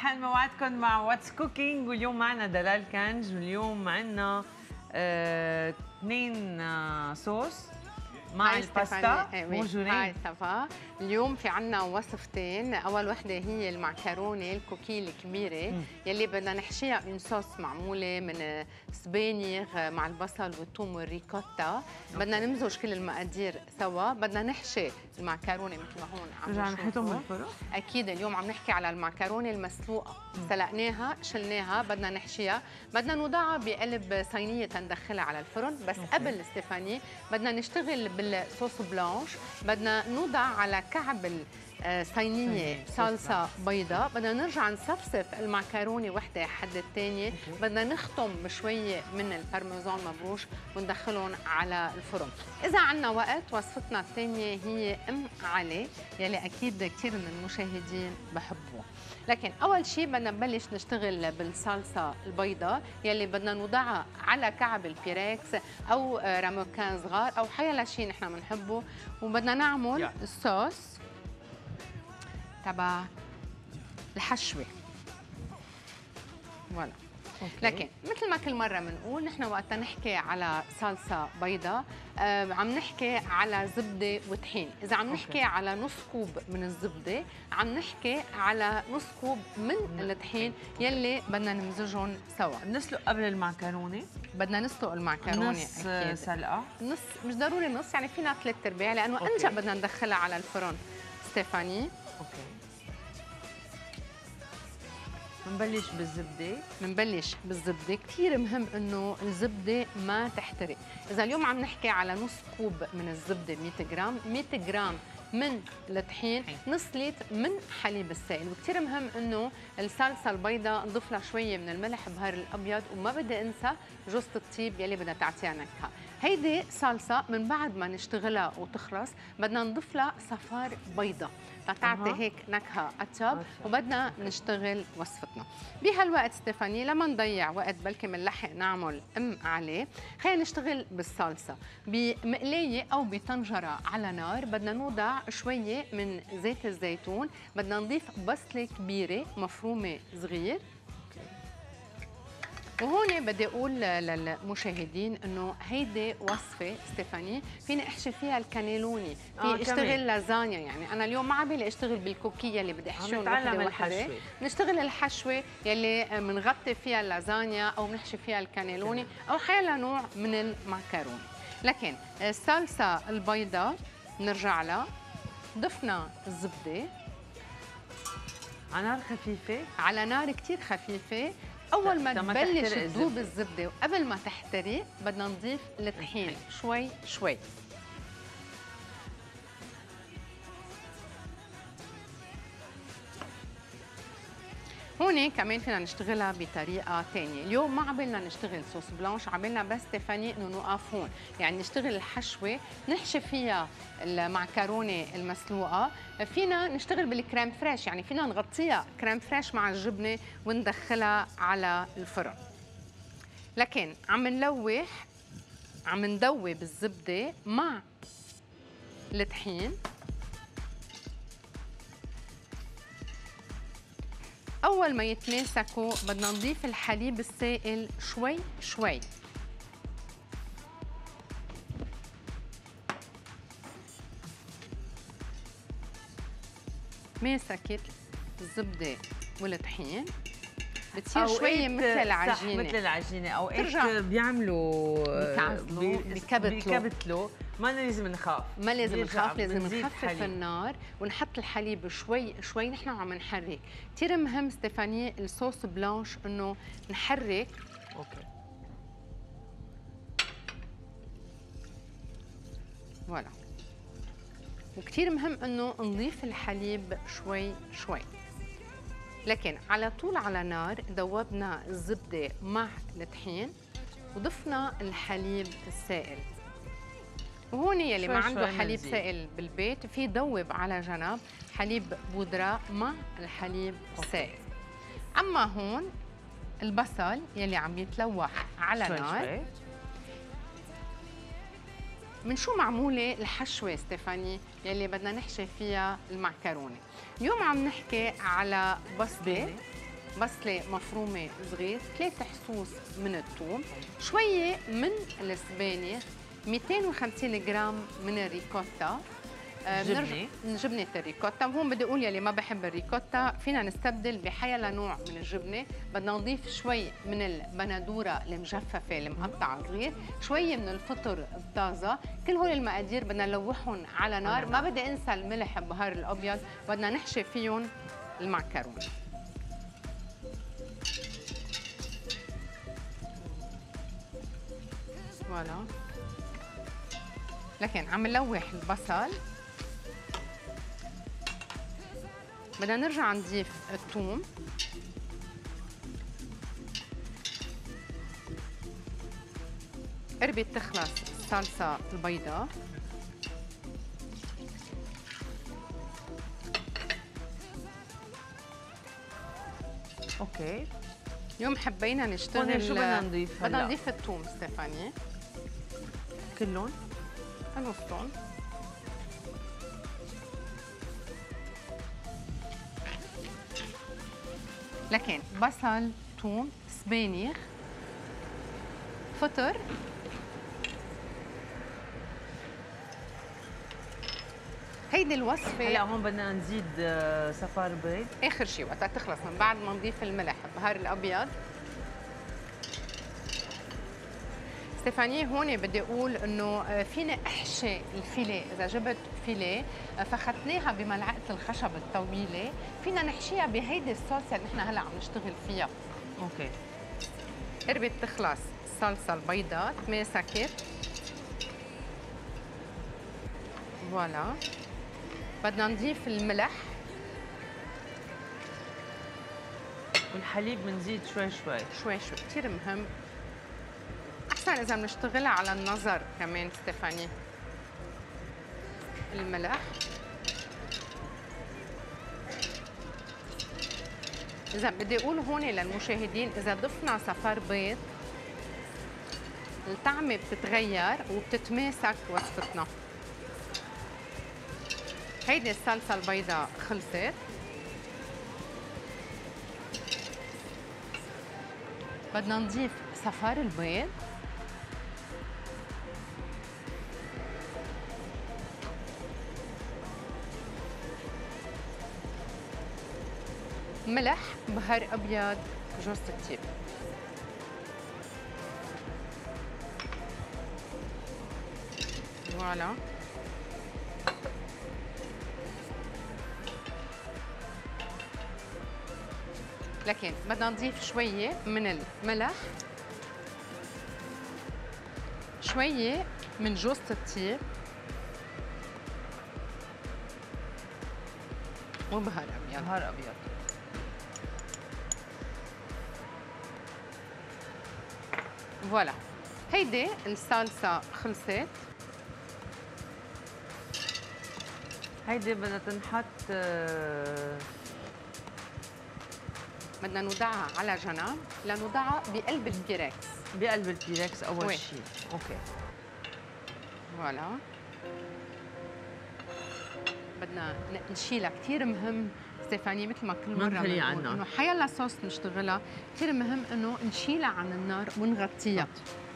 صباحا موعدكم مع واتس كوكينج، واليوم معنا دلال كنج، واليوم عندنا اثنين صوص مع الباستا. بونجورين. هاي صفا. اليوم في عنا وصفتين، اول وحده هي المعكرونه الكوكي الكبيره يلي بدنا نحشيها من صوص معموله من سبانيغ مع البصل والثوم والريكوتا. بدنا نمزج كل المقادير سوا. بدنا نحشي المعكرونه مثل ما هون عم رجعنا نحطهم بالفرن. اكيد اليوم عم نحكي على المعكرونه المسلوقه، سلقناها شلناها بدنا نحشيها، بدنا نوضعها بقلب صينيه تندخلها على الفرن. بس قبل ستيفاني بدنا نشتغل بالصوص بلانش. بدنا نوضع على كعب صينية صلصة بيضاء. بدنا نرجع نصفصف المعكرونة وحدة حد الثانية. بدنا نختم بشوية من البارميزان مبروش وندخلهم على الفرن. إذا عنا وقت وصفتنا الثانية هي أم علي يلي أكيد كثير من المشاهدين بحبوها. لكن أول شيء بدنا نبلش نشتغل بالصلصة البيضاء يلي بدنا نوضعها على كعب البيركس أو راموكان صغار أو حيلا شيء نحن بنحبه. وبدنا نعمل الصوص تبع الحشوة. فوالا. لكن مثل ما كل مره بنقول نحن وقت نحكي على صلصه بيضاء عم نحكي على زبده وطحين. اذا عم نحكي على نص كوب من الزبده عم نحكي على نص كوب من الطحين يلي بدنا نمزجهم سوا. بنسلق قبل المعكرونه. بدنا نسلق المعكرونه نص أكيد. سلقه. نص مش ضروري نص، يعني فينا 3/4 لانه انجا بدنا ندخلها على الفرن. ستيفاني اوكي. بنبلش بالزبده. بنبلش بالزبده. كثير مهم انه الزبده ما تحترق. اذا اليوم عم نحكي على نص كوب من الزبده 100 جرام، 100 جرام من الطحين، نص لتر من حليب السائل. وكثير مهم انه الصلصه البيضاء نضيف لها شويه من الملح بهار الابيض، وما بدي انسى جوزة الطيب يلي بدها تعطيها نكهه. هيدي صلصه من بعد ما نشتغلها وتخلص بدنا نضيف لها صفار بيضاء لتعطي هيك نكهه اطيب. وبدنا نشتغل وصفتنا بهالوقت. ستيفاني لما نضيع وقت بلكي بنلحق نعمل ام عليه، خلينا نشتغل بالصلصه بمقلايه او بطنجره على نار. بدنا نوضع شويه من زيت الزيتون. بدنا نضيف بصله كبيره مفرومه صغير. وهون بدي اقول للمشاهدين انه هيدي وصفه ستيفاني فيني احشي فيها الكانيلوني، في اشتغل لازانيا. يعني انا اليوم ما عبالي اشتغل بالكوكيه اللي بدي احشيهم وحده. نشتغل الحشوه يلي بنغطي فيها اللازانيا او بنحشي فيها الكانيلوني او حيلا نوع من المعكرونه. لكن الصلصه البيضاء نرجع لها. ضفنا الزبده على نار خفيفه، على نار كثير خفيفه. أول ما تبلش تذوب الزبدة وقبل ما تحترق بدنا نضيف الطحين شوي شوي. هون كمان فينا نشتغلها بطريقة ثانية. اليوم ما عبالنا نشتغل صوص بلانش، عبالنا بس ستيفاني انه نوقف هون، يعني نشتغل الحشوة نحشي فيها المعكرونة المسلوقة. فينا نشتغل بالكريم فريش، يعني فينا نغطيها كريم فريش مع الجبنة وندخلها على الفرن. لكن عم نلوح، عم ندوب الزبدة مع الطحين. أول ما يتماسكوا بدنا نضيف الحليب السائل شوي شوي. ماسكت الزبدة والطحين بتصير شوي مثل العجينة. مثل العجينة. أوقات بيعملوا بيكبتلوا. ما لازم نخاف، ما لازم نخاف، لازم نخفف النار ونحط الحليب شوي شوي. نحن عم نحرك. كثير مهم ستيفاني الصوص بلانش انه نحرك. اوكي. فوالا. وكثير مهم انه نضيف الحليب شوي شوي. لكن على طول على نار ذوبنا الزبده مع الطحين وضفنا الحليب السائل. وهون يلي ما عنده حليب سائل بالبيت في ذوب على جنب حليب بودرة مع الحليب السائل. اما هون البصل يلي عم يتلوح على نار. من شو معموله الحشوه ستيفاني يلي بدنا نحشي فيها المعكرونه؟ اليوم عم نحكي على بصله بصله مفرومه صغير، 3 حصوص من الثوم، شويه من السبانخ، 250 جرام من الريكوتا، جبنه الريكوتا. وهون بدي اقول يلي ما بحب الريكوتا فينا نستبدل بحيلا نوع من الجبنه. بدنا نضيف شوي من البندوره المجففه المقطعه صغير، شوي من الفطر الطازه. كل هول المقادير بدنا نلوحهم على نار. ما بدي انسى الملح البهار الابيض. بدنا نحشي فيهم المعكرونه. فوالا. لكن عم نلوح البصل. بدنا نرجع نضيف الثوم، قربت تخلص الصلصه البيضاء. اوكي. اليوم حبينا نشتغل. شو بدنا نضيف هلا؟ بدنا نضيف الثوم ستيفاني كلهم؟ نصهم. لكن بصل، ثوم، سبانخ، فطر، هيدي الوصفة. هلا هون بدنا نزيد صفار بيض آخر شيء وقتها تخلص، من بعد ما نضيف الملح، البهار الأبيض. ستيفاني هون بدي اقول انه فينا احشي الفيليه. اذا جبت فيليه فختناها بملعقه الخشب الطويله، فينا نحشيها بهيدي الصلصه اللي نحن هلا عم نشتغل فيها. اوكي. قربت تخلص الصلصه البيضاء، تماسكت. فوالا. بدنا نضيف الملح والحليب بنزيد شوي شوي شوي شوي، كثير مهم. احسن اذا بنشتغلها على النظر كمان ستيفاني. الملح. اذا بدي اقول هون للمشاهدين، اذا ضفنا صفار بيض الطعمه بتتغير وبتتماسك وصفتنا. هيدي الصلصه البيضاء خلصت. بدنا نضيف صفار البيض، ملح، بهار ابيض، جوز الطيب. فوالا. لكن بدنا نضيف شويه من الملح، شويه من جوز الطيب، وبهار ابيض. بهار ابيض. فوالا. هيدي الصلصه خلصت. هيدي بدها تنحط بدنا نوضعها على جنب لنوضعها بقلب البيركس. بقلب البيركس اول وي. شيء. اوكي. فوالا. بدنا نشيلها، كثير مهم ستيفاني مثل ما كل مره بنقول انه حيلا صوص نشتغلها، كثير مهم انه نشيلها عن النار ونغطيها.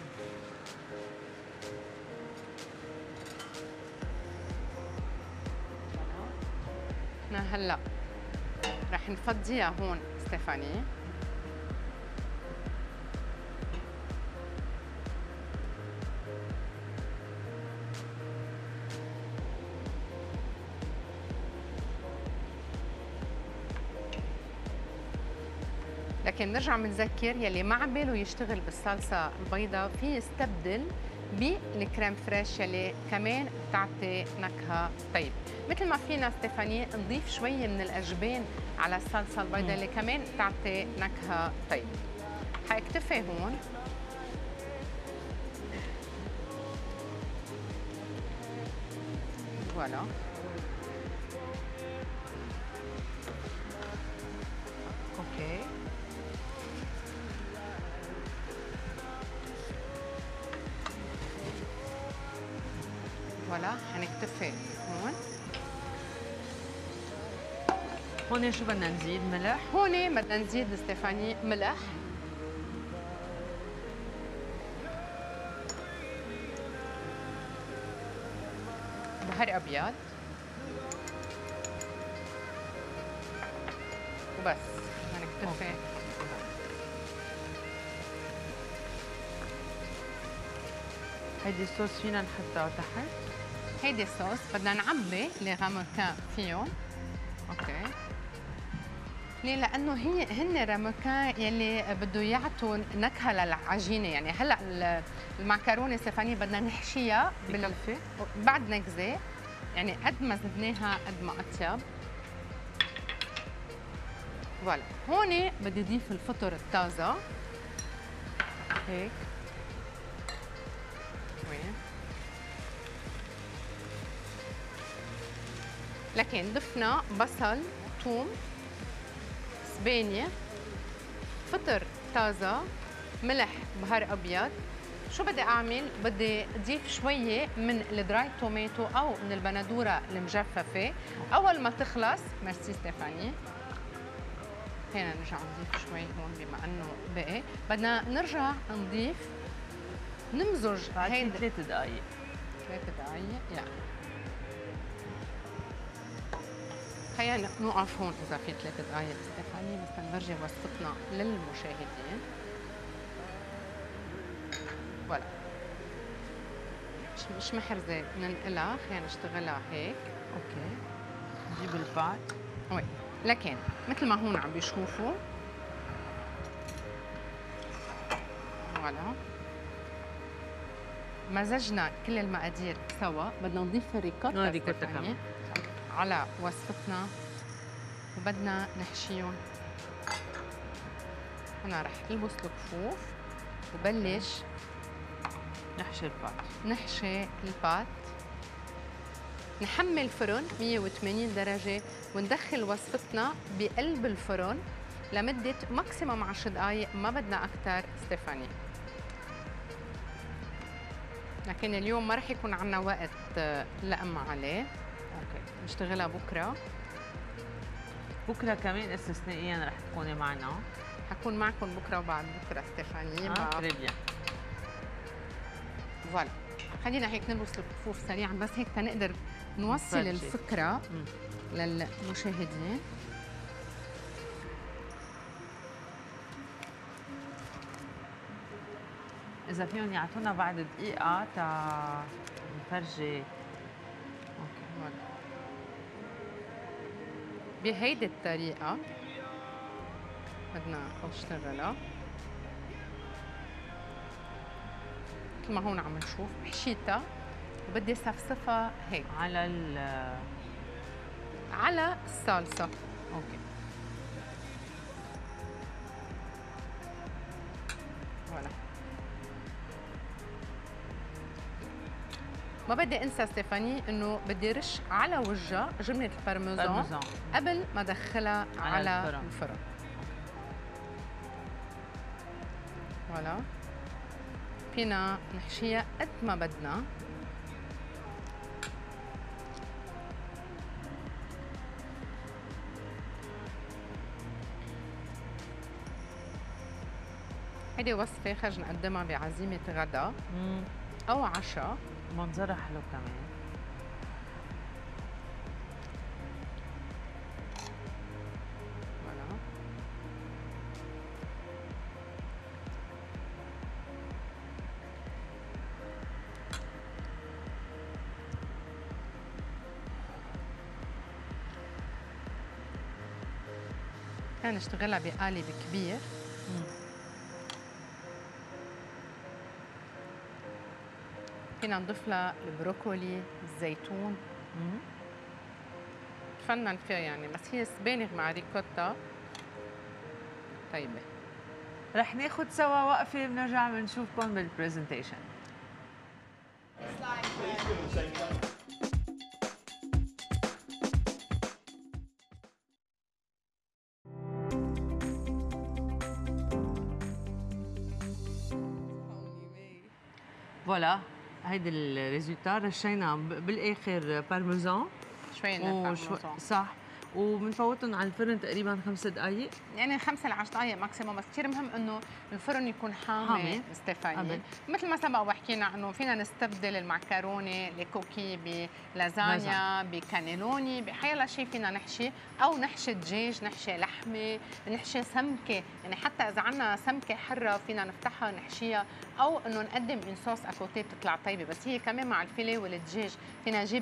احنا هلا رح نفضيها هون ستيفاني. لكن نرجع بنذكر يلي ما عباله يشتغل بالصلصه البيضاء في يستبدل بالكريم فريش يلي كمان بتعطي نكهه طيب. مثل ما فينا ستيفاني نضيف شويه من الاجبان على الصلصه البيضاء اللي كمان بتعطي نكهه طيب. حاكتفي هون. فوالا. اوكي. فوالا. حنكتفي هون. هون شو بدنا نزيد؟ ملح؟ هون بدنا نزيد ستيفاني ملح، بهار ابيض، وبس. بدنا نكتفي. هيدي الصوص فينا نحطها تحت؟ هيدي الصوص بدنا نعبي لي راموكان فيهم. اوكي. ليه؟ لانه هن راموكان يلي بده يعطوا نكهه للعجينه، يعني هلا المعكرونه ستيفاني بدنا نحشيها بكفي؟ بعد نكزه، يعني قد ما زدناها قد ما اطيب. فوالا. هون بدي اضيف الفطر الطازه هيك. وين؟ لكن ضفنا بصل، ثوم، سبانية، فطر طازة، ملح، بهار أبيض. شو بدي أعمل؟ بدي أضيف شوية من الدراي توماتو أو من البندورة المجففة. أول ما تخلص، ميرسي ستيفاني، فينا نرجع نضيف شوي هون بما إنه بقي. بدنا نرجع نضيف، نمزج هيدي 3 دقايق. 3 دقايق، يلا. خلينا نوقف هون إذا في 3 دقايق ستيفاني، بس نرجع وصفتنا للمشاهدين. فوالا. مش محرزة ننقلها، خلينا نشتغلها هيك. اوكي. نجيب البات. وي. لكن مثل ما هون عم بيشوفوا، فوالا، مزجنا كل المقادير سوا. بدنا نضيف الريكوتا كمان على وصفتنا، وبدنا نحشيهم. أنا رح ألبس الكفوف وبلش نحشي البات. نحشي البات. نحمل الفرن 180 درجة وندخل وصفتنا بقلب الفرن لمدة ماكسيموم 10 دقايق، ما بدنا أكثر ستيفاني. لكن اليوم ما رح يكون عنا وقت لقم عليه. اوكي، نشتغلها بكره. بكره كمان استثنائيا رح تكوني معنا. حكون معكم بكره وبعد بكره ستيفاني. تري بيان. فوالا. خلينا هيك نلبس الكفوف سريعا بس هيك تنقدر نوصل الفكره للمشاهدين. إذا فيهم يعطونا بعد دقيقة تا نفرجي. اوكي، فوالا. بهيدي الطريقة بدنا نشتغلها مثل ما هون عم نشوف. حشيتها وبدي صفصفها هيك على الصلصة. اوكي. فوالا. ما بدي انسى ستيفاني انه بدي رش على وجهها جبنة البارميزان قبل ما ادخلها على الفرن. فوالا. فينا نحشيها قد ما بدنا. هيدي وصفة خرج نقدمها بعزيمة غدا أو عشاء. منظرها حلو كمان. فوالا. كان نشتغلها بقالب كبير. فينا نضيف لها البروكولي، الزيتون. نفنن فيها يعني، بس هي سبانغ مع ريكوتا طيبة. رح ناخد سوا وقفة، بنرجع بنشوفكم بالبرزنتيشن. فوالا، هيدي الريزولتا. رشينا بالاخر بارميزان شوي من البارميزان صح، وبنفوتهم على الفرن تقريبا 5 دقائق. يعني 5 ل 10 دقائق ماكسيموم، بس كثير مهم انه الفرن يكون حامي ستيفاني. مثل ما سبق وحكينا انه فينا نستبدل المعكرونه الكوكي بلازانيا، بكانيلوني، بحيلا شيء فينا نحشي، او نحشي دجاج، نحشي لحمه، نحشي سمكه، يعني حتى اذا عندنا سمكه حره فينا نفتحها ونحشيها، او انه نقدم ان صوص اكوتي بتطلع طيبه. بس هي كمان مع الفيليه والدجاج فينا نجيب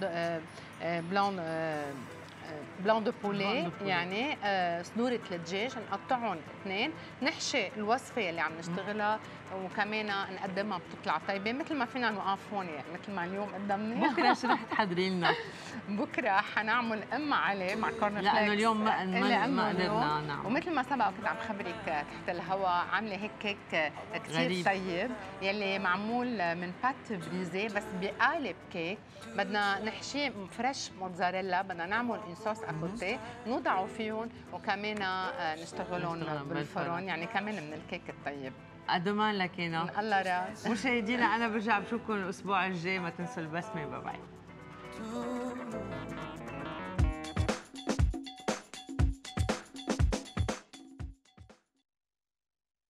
بلون دو بولي، يعني صدورة الدجاج نقطعهم اثنين، نحشي الوصفة اللي عم نشتغلها وكمان نقدمها بتطلع طيبة. مثل ما فينا نوقف هون، يعني مثل ما اليوم قدمناها. بكره شو رح تحضري لنا؟ بكره حنعمل علي مع كورن فليكس، لانه اليوم ما قدرنا نعمل. ومثل ما سبق كنت عم خبرك تحت الهواء عامله هيك كيك كثير طيب يلي معمول من بات بريزي بس بقالب كيك. بدنا نحشيه فريش موتزاريلا، بدنا نعمل صوص اكوتي نوضعوا فيهم وكمان نشتغلهم بالفرن، يعني كمان من الكيك الطيب. أدمان لكينا الله راس. مشاهدينا، أنا برجع بشوفكم الأسبوع الجاي، ما تنسوا البسمة. باي باي.